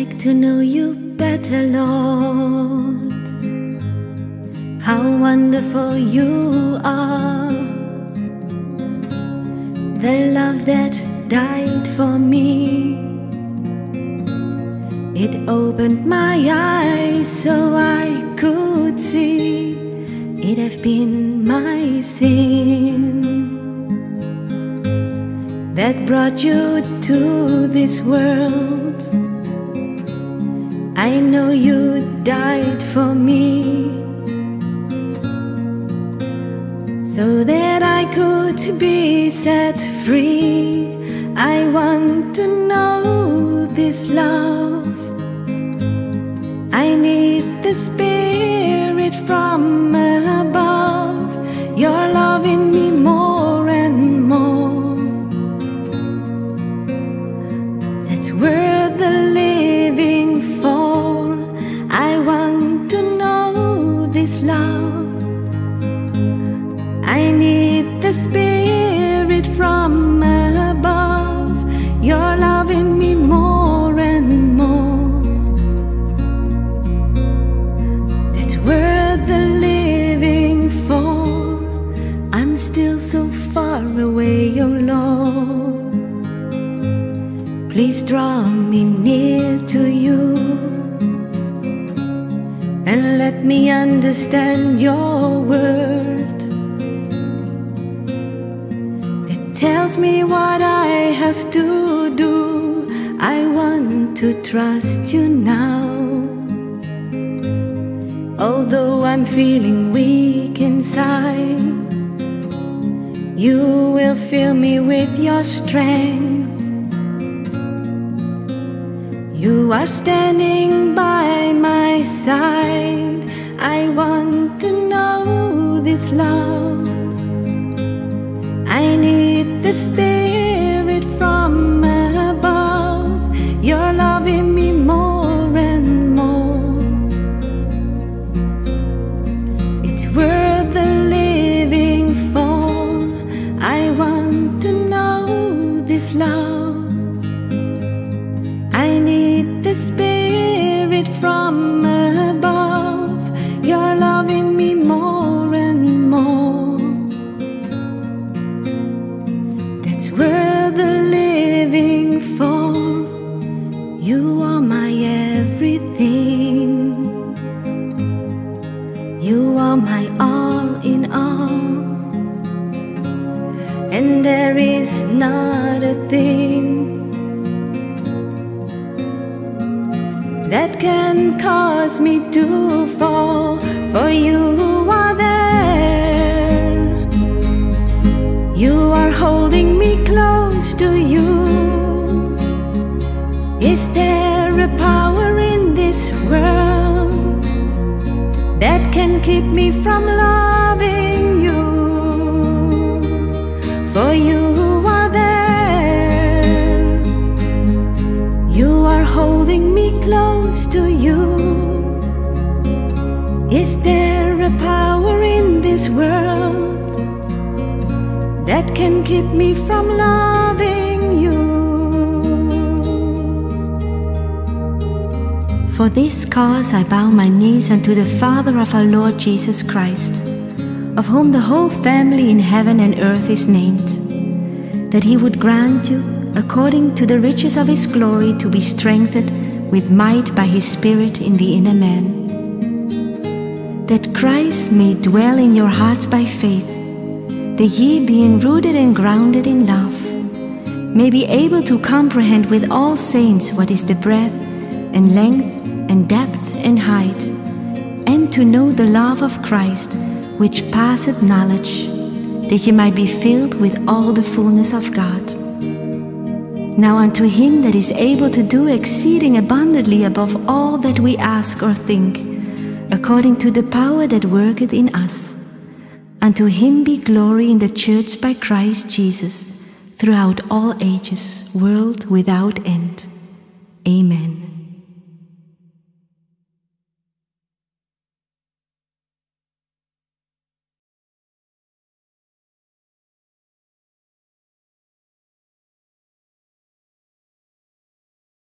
like to know you better, Lord. How wonderful you are, the love that died for me. It opened my eyes so I could see it have been my sin that brought you to this world. I know you died for me so that I could be set free. I want to know this love. I need the Spirit from above, your love in me more and more. That's worth the living for. I want to know this love. I need the Spirit from above, your love in me more and more. That's worth the living for. I'm still so far away, oh Lord. Please draw me near to you and let me understand your word that tells me what I have to do. I want to trust you now. Although I'm feeling weak inside, you will fill me with your strength. You are standing by my side. I want to know this love. I need the Spirit from above, your love in me more and more. It's worth the living for. I want to know this love. I need the Spirit from above, your love in me more and more. That's worth the living for. You are my everything. You are my all in all. And there is not a thing that can cause me to fall, for you are there. You are holding me close to you. Is there a power in this world that can keep me from loving you? For you are there. You are holding me close to you. Is there a power in this world that can keep me from loving you? For this cause I bow my knees unto the Father of our Lord Jesus Christ, of whom the whole family in heaven and earth is named, that he would grant you, according to the riches of his glory, to be strengthened with might by his Spirit in the inner man, that Christ may dwell in your hearts by faith, that ye, being rooted and grounded in love, may be able to comprehend with all saints what is the breadth and length and depth and height, and to know the love of Christ, which passeth knowledge, that ye might be filled with all the fullness of God. Now unto him that is able to do exceeding abundantly above all that we ask or think, according to the power that worketh in us, unto him be glory in the church by Christ Jesus, throughout all ages, world without end.